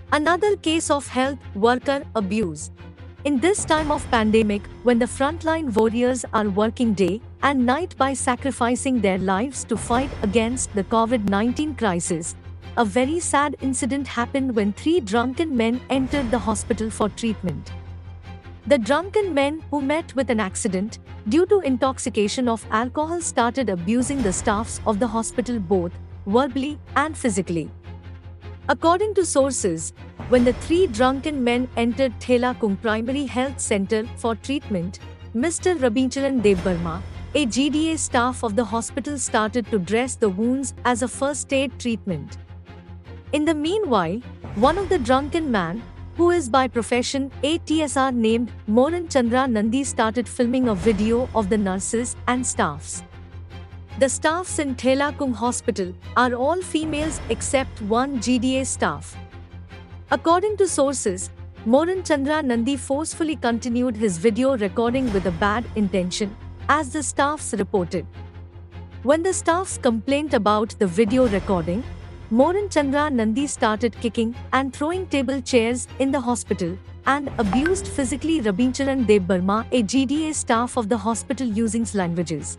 Another case of health worker abuse. In this time of pandemic, when the frontline warriors are working day and night by sacrificing their lives to fight against the COVID-19 crisis, a very sad incident happened when 3 drunken men entered the hospital for treatment. The drunken men, who met with an accident due to intoxication of alcohol, started abusing the staffs of the hospital both verbally and physically. According to sources, when the 3 drunken men entered Thelakung Primary Health Center for treatment, Mr. Rabincharan Debbarma, a GDA staff of the hospital, started to dress the wounds as a first aid treatment. In the meanwhile, one of the drunken man, who is by profession a TSR named Moran Chandra Nandi, started filming a video of the nurses and staffs. The staffs in Thelakung Hospital are all females except one GDA staff. According to sources, Moran Chandra Nandi forcefully continued his video recording with a bad intention, as the staffs reported. When the staffs complained about the video recording, Moran Chandra Nandi started kicking and throwing table chairs in the hospital and abused physically Rabincharan Debbarma, a GDA staff of the hospital, using languages.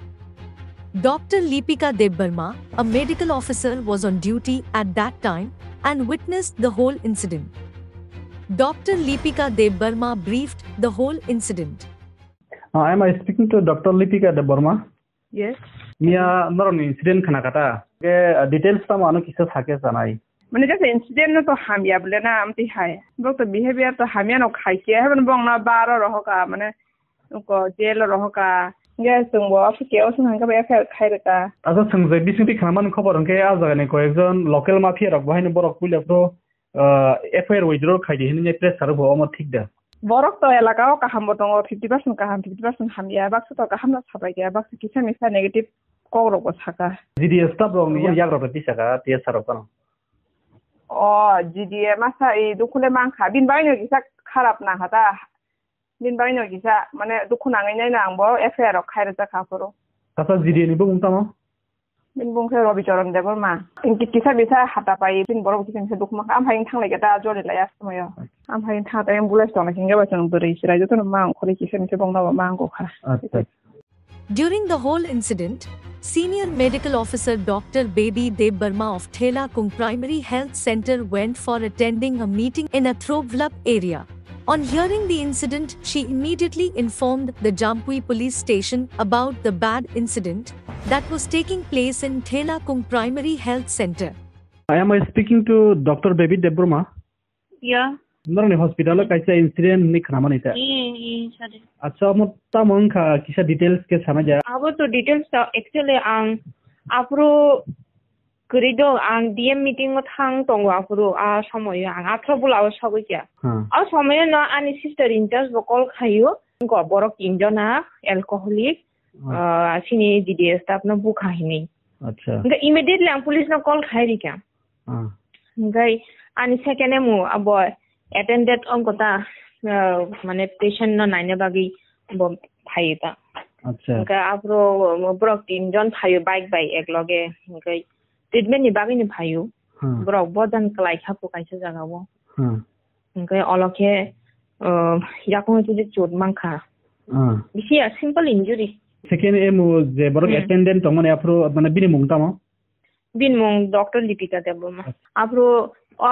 Dr. Lipika Debbarma, a medical officer, was on duty at that time and witnessed the whole incident. Dr. Lipika Debbarma briefed the whole incident. Am I speaking to Dr. Lipika Debbarma? Yes. Mia naron incident khana kata. Ke details ta mano kisa thake sanai. Mane jase incident no to hamia bole na amti hai. Bok to behavior to hamia no khai ke haben bong na baro roho ka mane ko jail roho ka. Yes, sungbo afike osung ka ba khai ka. Asa sungje bisiti khaman khobor ke aja ne ko ekjon local mafia rok bahine borok pule pro FIR withdraw khai di hine press sar bo amot thik da. Borok to elakao ka hambo tongo 50% ka ham 50% hamia bak to ka hamna sabai ke bak kisa misa negative ko ro ko thaka. GDS staff rok ni yak ro ti saka ti sar ko. Oh, GDA masa e dukule mang kha bin bai no kisa kharap na hata. Bin bai no kisa mane dukuna ngai nai na angbo FIR rok khai ra ka poro. Kasa GDA ni bung tamo. Bin bung se Rabincharan Debbarma. Inki kisa bisa hata pai bin borok kisa se dukma am hain thang lai ta jori la yas moyo. Am hain tha ta ambulance to na kinga ba chang buri sira jo to ma khori kisa ni se bong na ma ngo kha. During the whole incident, Senior Medical Officer Dr. Baby Debbarma of Thelakung Primary Health Center went for attending a meeting in a Throbvlap area. On hearing the incident, she immediately informed the Jampui police station about the bad incident that was taking place in Thelakung Primary Health Center. Am I speaking to Dr. Baby Debbarma? Yeah. Naron hospital kaisa incident ni khana mani ta. Sorry. Acha mo tamong kha kisa details ke samaja. Abo to details ta actually ang apro korido ang DM meeting mo thang tongo apro a samoy ang atrobul aw sago kya. A samoy no ani sister in charge bokol khayo ko borok injona alcoholic sini DDS staff no bu khahini. Acha. Nga immediately ang police no call khairi kya. Ngai ani second mo abo attended on kota mane patient no naine bagi bom phaita. Acha. Nga apro borok injon phayo bike by ekloge ngai treatment ni bagi ni phayo. Borok bodan klai khapu kaisa jaga bo. Ngai olokhe yakon ti chot mangkha. Bisi a simple injury. Second emo je borok attendant tomane apro mane bini mungta mo. Bin mong Dr. Lipika Debbarma. Apro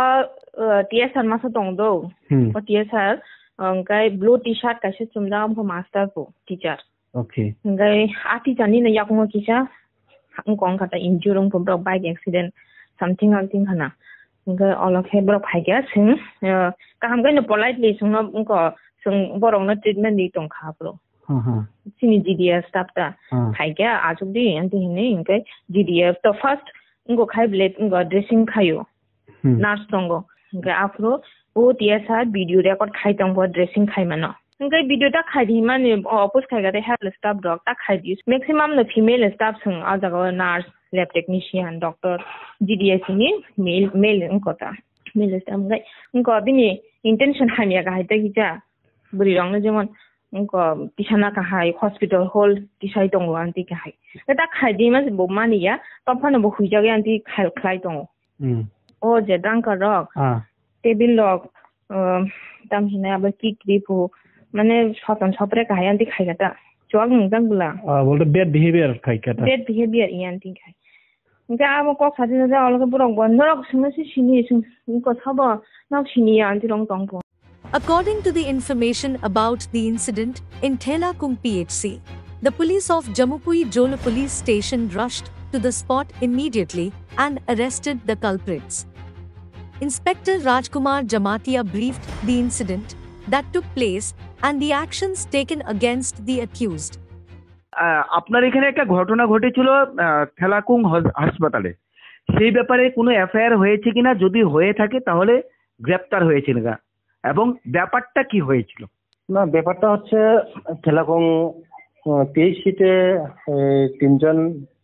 TSR masa tongdo. O TSR ngai blue t-shirt kaise chumda am master po teacher. Okay. Ngai ati jani na yakong kisa angkong kata injury po bike accident something hana. Ngai olokhe bro phaiga sing kaham gai no politely sung no ko sung borong na treatment di tong kha bro. Sini GDF staff ta phaiga ajuk di anti hine ngai GDF to first ngo khai blade ngo dressing khayo. Nurse tongo ngai afro o TSR video record khai tongbo dressing khai mano ngai video ta khai di mane opus khai ga de health staff doc ta khai di maximum the female staff sung ajaga nurse lab technician doctor GDS ni male ngota male staff ngai ngo bini intention hamia ga haita gija buri rong na jemon ngo tisana ka hai hospital hall tisai tongo anti ka hai ta khai di mas bo mani ya pa phana bo huija ga anti khai tongo. O je drunker rock. टेबिल लक तामहिना अब किक्रिफु माने सतन सप्रे कायांति खाइगाता जोग नंजांगला बोलते bad behaviour खाइगाता बेड बिहेवियर इयांति खाइ इनका अब क खाति जा अलग बुरक बन्दरक सुनसि सिनि इनको सब नक सिनि यांति रंग तंगपो. According to the information about the incident in Thelakung PHC, the police of Jamupui Jola police station rushed to the spot immediately and arrested the culprits. Inspector Rajkumar Jamatia briefed the incident that took place and the actions taken against the accused. আপনার এখানে একটা ঘটনা ঘটেছিল থেলাকুং হাসপাতালে, সেই ব্যাপারে কোনো FIR হয়েছে কিনা, যদি হয়ে থাকে তাহলে গ্রেপ্তার হয়েছিল না এবং ব্যাপারটা কি হয়েছিল? না, ব্যাপারটা হচ্ছে থেলাকুং পিএইচসিতে 3 জন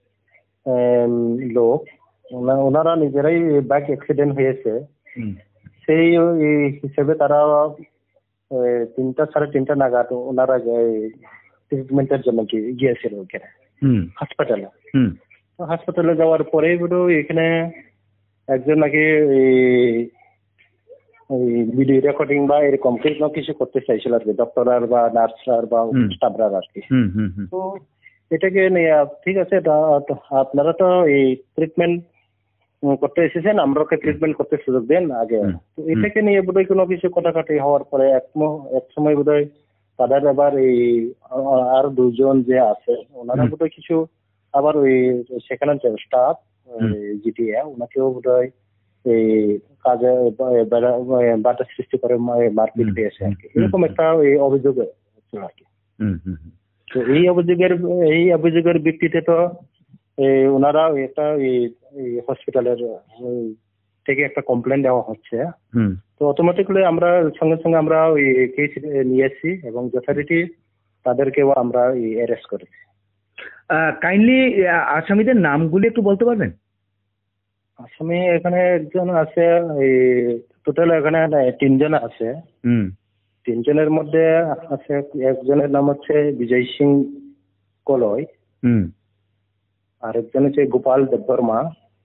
লোক ওনারা নিজেরাই বাইক অ্যাক্সিডেন্ট হয়েছে, সেই হিসেবে তারা 3টা সাড়ে 3টা নাগাদ ওনারা ট্রিটমেন্টের জন্য গিয়েছিল ওখানে হাসপাতালে যাওয়ার পরে এখানে একজন নাকি ভিডিও রেকর্ডিং বা এরকম কিছু করতে চাইছিল আর কি, ডক্টর বা নার্সরা বা স্টাফরা আর কি। তো এটাকে নিয়ে ঠিক আছে, আপনারা তো এই ট্রিটমেন্ট করতে এসেছেন, আমরাকে ট্রিটমেন্ট করতে সুযোগ দেন আগে। তো এটাকে নিয়ে বোধহয় কোনো কিছু কাটাকাটি হওয়ার পরে এক সময় বোধহয় তাদের আবার এই আর 2 জন যে আছে ওনারা বোধহয় কিছু আবার ওই সেখানে স্টাফ জিটিএ ওনাকেও বোধহয় এই কাজে বাধা সৃষ্টি করে মারপিট পেয়েছে আর কি, এরকম একটা অভিযোগ হচ্ছিল আর কি। তো এই অভিযোগের ভিত্তিতে তো ওনারা একটা হসপিটালের থেকে একটা কমপ্লেন দেওয়া হচ্ছে। তো অটোমেটিক্যালি আমরা সঙ্গে সঙ্গে আমরা ওই কেস নিয়েছি এবং যথারীতি তাদেরকেও আমরা অ্যারেস্ট করেছি। কাইন্ডলি আসামিদের নামগুলি একটু বলতে পারবেন? আসামি এখানে একজন আছে, টোটাল এখানে 3 জন আছে। 3 জনের মধ্যে আছে একজনের নাম হচ্ছে বিজয় সিং কলয়, আরেকজন হচ্ছে গোপাল দেববর্মা,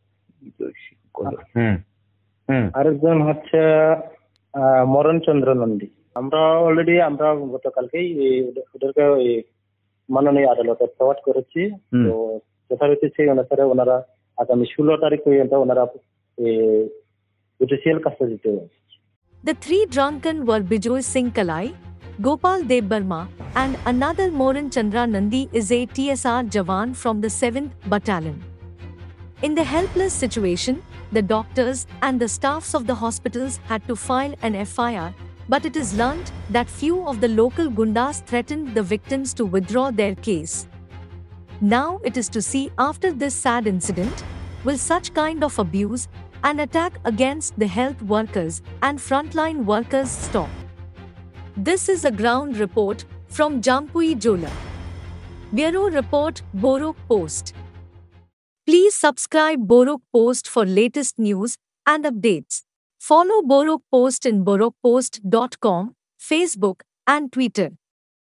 আরেকজন হচ্ছে মরণ চন্দ্র নন্দী। আমরা অলরেডি গতকালকেই ওদেরকে মাননীয় আদালতে ফরওয়ার্ড করেছি। তো যথারীতি সেই অনুসারে ওনারা আগামী 16 তারিখ পর্যন্ত ওনারা জুডিশিয়াল কাস্টডিতে। The 3 drunken were Bijoy Singh Kalai, Gopal Debbarma, and another Moran Chandra Nandi is a TSR Jawan from the 7th Battalion. In the helpless situation, the doctors and the staffs of the hospitals had to file an FIR, but it is learnt that few of the local gundas threatened the victims to withdraw their case. Now it is to see after this sad incident, will such kind of abuse and attack against the health workers and frontline workers stop. This is a ground report from Jampui Jola. Bureau Report, Borok Post. Please subscribe Borok Post for latest news and updates. Follow Borok Post in borokpost.com, Facebook and Twitter.